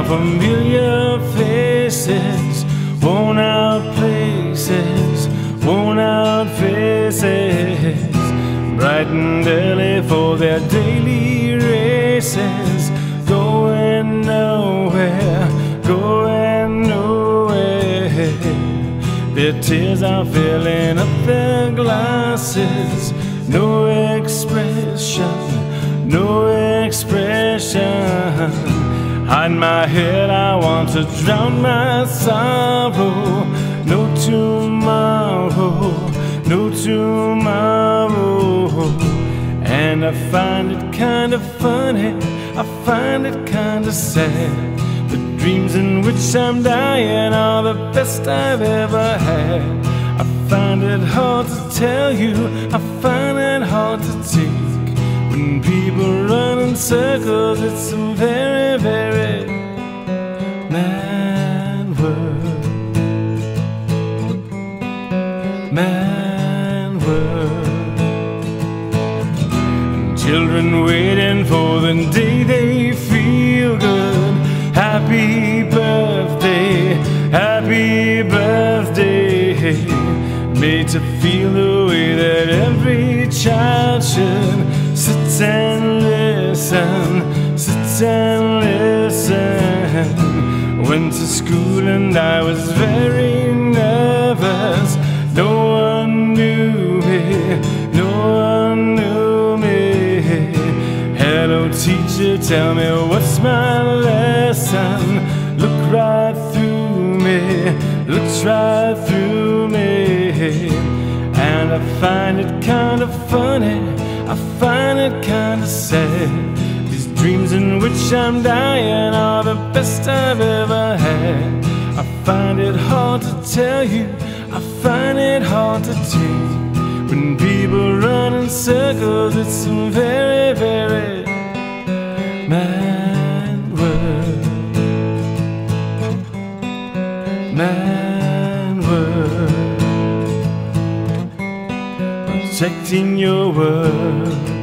familiar faces, worn out places, worn out faces, bright and early for their daily races, going nowhere, going nowhere. Their tears are filling up their glasses, no expression, no expression. Hide my head, I want to drown my sorrow. No tomorrow, no tomorrow. And I find it kind of funny, I find it kind of sad. The dreams in which I'm dying are the best I've ever had. I find it hard to tell you, I find it hard to take. When people run in circles, it's a very, very mad world. Mad world. And children waiting for the day they feel good. Happy birthday, happy birthday. Made to feel the way that every child should. Sit and listen, sit and listen. Went to school and I was very nervous. No one knew me, no one knew me. Hello teacher, tell me what's my lesson. Look right through me, looks right through me. And I find it kind of funny, I find it kind of sad. These dreams in which I'm dying are the best I've ever had. I find it hard to tell you, I find it hard to take. When people run in circles, it's a very, very mad world. Mad world. Protecting your world.